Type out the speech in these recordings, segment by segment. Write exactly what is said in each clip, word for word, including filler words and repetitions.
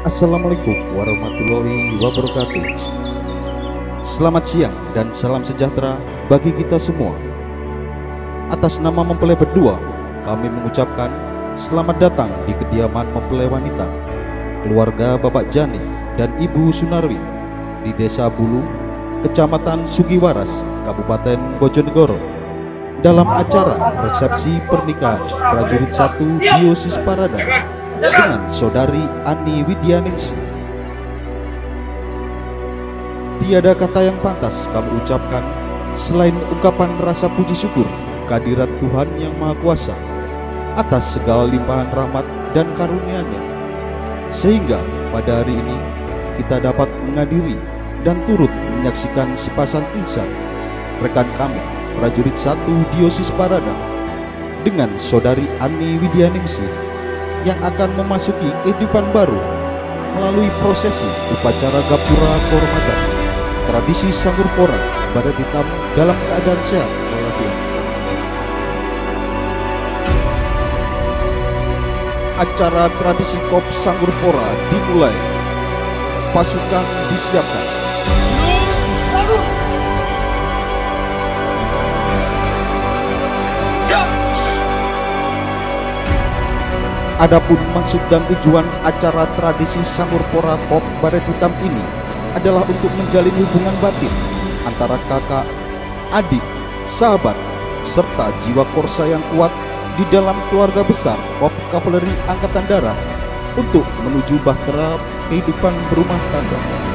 Assalamualaikum warahmatullahi wabarakatuh. Selamat siang dan salam sejahtera bagi kita semua. Atas nama mempelai berdua, kami mengucapkan selamat datang di kediaman mempelai wanita, keluarga Bapak Jani dan Ibu Sunarwi di Desa Bulu, Kecamatan Sugiwaras, Kabupaten Bojonegoro, dalam acara resepsi pernikahan prajurit satu Diosis Parada dengan Saudari Ani Widyaningsih. Tiada kata yang pantas kami ucapkan selain ungkapan rasa puji syukur kehadirat Tuhan Yang Maha Kuasa atas segala limpahan rahmat dan karunia-Nya, sehingga pada hari ini kita dapat menghadiri dan turut menyaksikan sepasang insan rekan kami prajurit satu Diosis Parada dengan Saudari Ani Widyaningsih yang akan memasuki kehidupan baru melalui prosesi upacara gapura kehormatan tradisi sanggur pora baret hitam dalam keadaan sehat walafiat. Acara tradisi kop sanggur pora dimulai. Pasukan disiapkan. Adapun maksud dan tujuan acara tradisi sanggur pora kop baret hitam ini adalah untuk menjalin hubungan batin antara kakak, adik, sahabat, serta jiwa korsa yang kuat di dalam keluarga besar Kop Kavaleri Angkatan Darat untuk menuju bahtera kehidupan berumah tangga.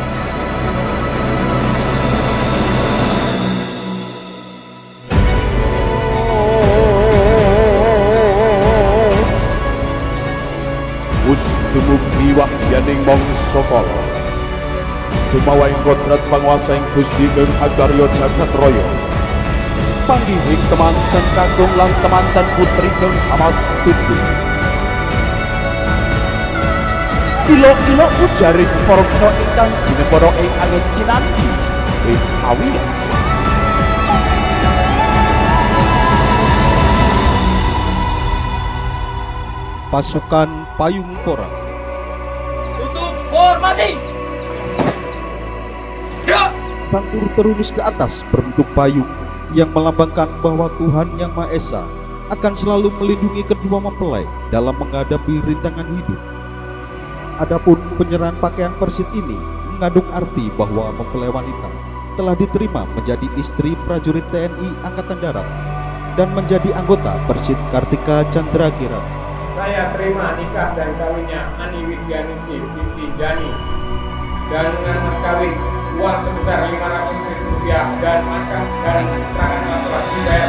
Dumugi wahyaning mangsa kala dumawaing kodrat panguwasaing Gusti ing agarya jagat raya panggihing temanten kakung lan temanten putri kang amastuti ilo-ilo ujare para kena ingkang jinepara ing angin cinandi ing awiya pasukan payung pora. Formasi. Ya. Sangkur terunus ke atas berbentuk payung yang melambangkan bahwa Tuhan Yang Maha Esa akan selalu melindungi kedua mempelai dalam menghadapi rintangan hidup. Adapun penyerahan pakaian persit ini mengandung arti bahwa mempelai wanita telah diterima menjadi istri prajurit T N I Angkatan Darat dan menjadi anggota Persit Kartika Chandra Kirana. Saya terima nikah dan kawinnya Ani Widyaningsih binti Jani dan dengan mas kawin uang sebesar lima ratus ribu rupiah dan mas kawin dan keterangan laporan dibayar.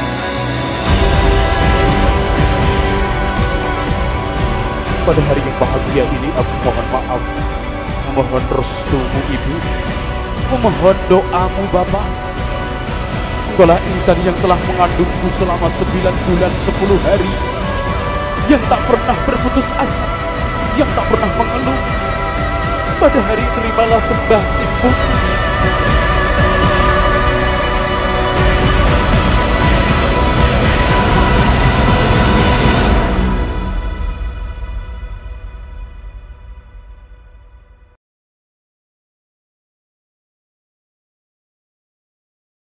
Pada hari yang bahagia ini aku mohon maaf, memohon restumu ibu, memohon doamu bapak. Engkaulah insan yang telah mengandungku selama sembilan bulan sepuluh hari, yang tak pernah berputus asa, yang tak pernah mengeluh. Pada hari terimalah sembah si putri